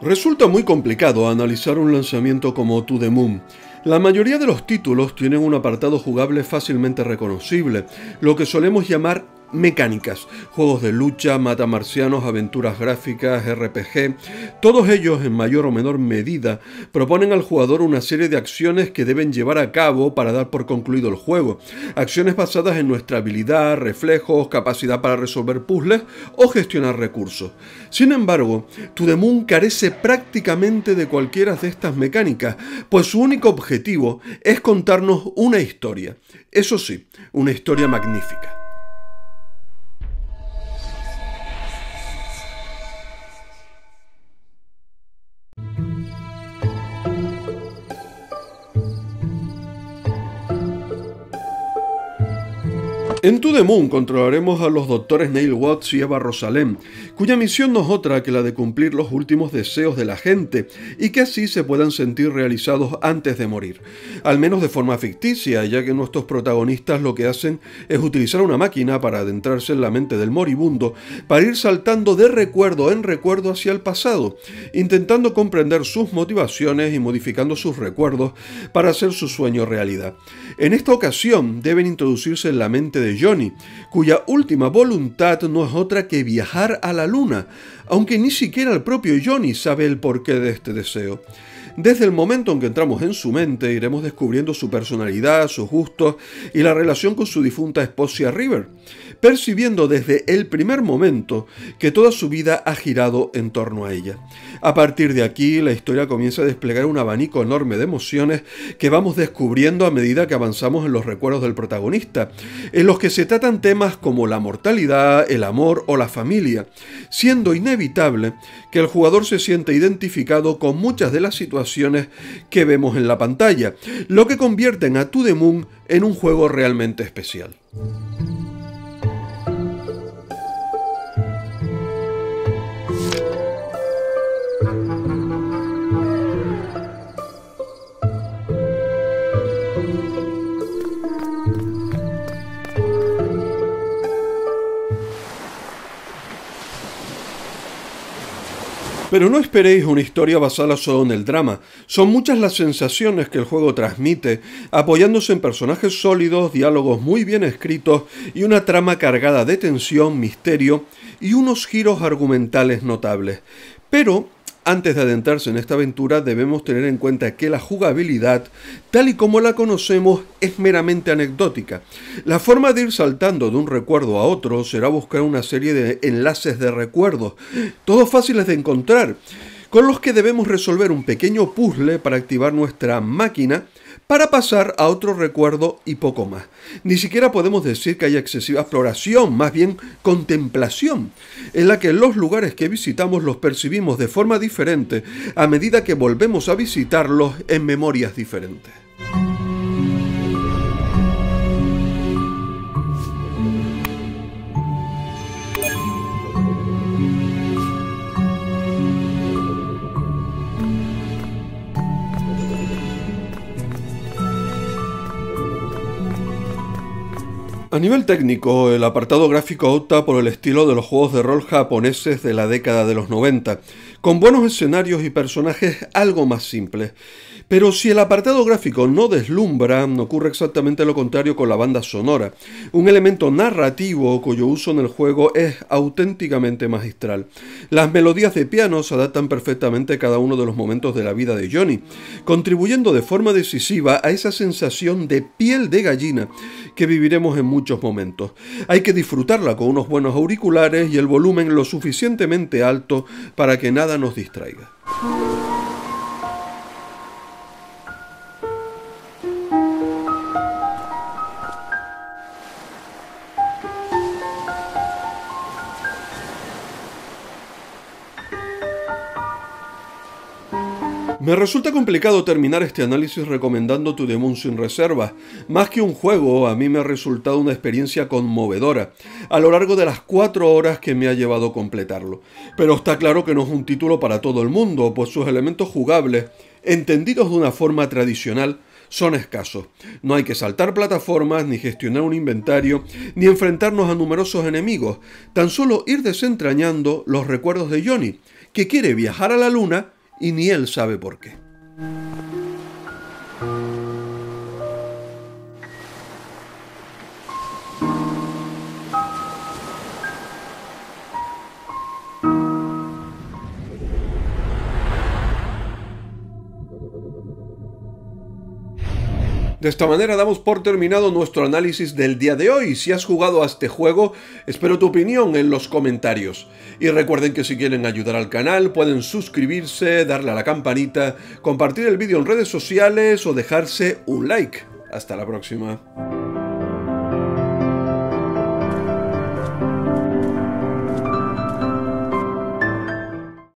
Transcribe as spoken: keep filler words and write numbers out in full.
Resulta muy complicado analizar un lanzamiento como To The Moon. La mayoría de los títulos tienen un apartado jugable fácilmente reconocible, lo que solemos llamar mecánicas, juegos de lucha, matamarcianos, aventuras gráficas, R P G. Todos ellos, en mayor o menor medida, proponen al jugador una serie de acciones que deben llevar a cabo para dar por concluido el juego. Acciones basadas en nuestra habilidad, reflejos, capacidad para resolver puzzles o gestionar recursos. Sin embargo, To The Moon carece prácticamente de cualquiera de estas mecánicas, pues su único objetivo es contarnos una historia. Eso sí, una historia magnífica. En To The Moon controlaremos a los doctores Neil Watts y Eva Rosalem, cuya misión no es otra que la de cumplir los últimos deseos de la gente y que así se puedan sentir realizados antes de morir. Al menos de forma ficticia, ya que nuestros protagonistas lo que hacen es utilizar una máquina para adentrarse en la mente del moribundo para ir saltando de recuerdo en recuerdo hacia el pasado, intentando comprender sus motivaciones y modificando sus recuerdos para hacer su sueño realidad. En esta ocasión deben introducirse en la mente de Johnny, cuya última voluntad no es otra que viajar a la luna, aunque ni siquiera el propio Johnny sabe el porqué de este deseo. Desde el momento en que entramos en su mente, iremos descubriendo su personalidad, sus gustos y la relación con su difunta esposa River, percibiendo desde el primer momento que toda su vida ha girado en torno a ella. A partir de aquí, la historia comienza a desplegar un abanico enorme de emociones que vamos descubriendo a medida que avanzamos en los recuerdos del protagonista, en los que se tratan temas como la mortalidad, el amor o la familia, siendo inevitable que el jugador se sienta identificado con muchas de las situaciones que vemos en la pantalla, lo que convierten a To The Moon en un juego realmente especial. Pero no esperéis una historia basada solo en el drama. Son muchas las sensaciones que el juego transmite, apoyándose en personajes sólidos, diálogos muy bien escritos y una trama cargada de tensión, misterio y unos giros argumentales notables. Pero antes de adentrarse en esta aventura debemos tener en cuenta que la jugabilidad, tal y como la conocemos, es meramente anecdótica. La forma de ir saltando de un recuerdo a otro será buscar una serie de enlaces de recuerdos, todos fáciles de encontrar, con los que debemos resolver un pequeño puzzle para activar nuestra máquina para pasar a otro recuerdo y poco más. Ni siquiera podemos decir que haya excesiva exploración, más bien contemplación, en la que los lugares que visitamos los percibimos de forma diferente a medida que volvemos a visitarlos en memorias diferentes. A nivel técnico, el apartado gráfico opta por el estilo de los juegos de rol japoneses de la década de los noventa, con buenos escenarios y personajes algo más simples. Pero si el apartado gráfico no deslumbra, ocurre exactamente lo contrario con la banda sonora, un elemento narrativo cuyo uso en el juego es auténticamente magistral. Las melodías de piano se adaptan perfectamente a cada uno de los momentos de la vida de Johnny, contribuyendo de forma decisiva a esa sensación de piel de gallina que viviremos en muchos momentos. Hay que disfrutarla con unos buenos auriculares y el volumen lo suficientemente alto para que nada nos distraiga. Me resulta complicado terminar este análisis recomendando To The Moon sin reservas. Más que un juego, a mí me ha resultado una experiencia conmovedora a lo largo de las cuatro horas que me ha llevado completarlo. Pero está claro que no es un título para todo el mundo, pues sus elementos jugables, entendidos de una forma tradicional, son escasos. No hay que saltar plataformas, ni gestionar un inventario, ni enfrentarnos a numerosos enemigos. Tan solo ir desentrañando los recuerdos de Johnny, que quiere viajar a la luna y ni él sabe por qué. De esta manera damos por terminado nuestro análisis del día de hoy. Si has jugado a este juego, espero tu opinión en los comentarios. Y recuerden que si quieren ayudar al canal, pueden suscribirse, darle a la campanita, compartir el vídeo en redes sociales o dejarse un like. Hasta la próxima.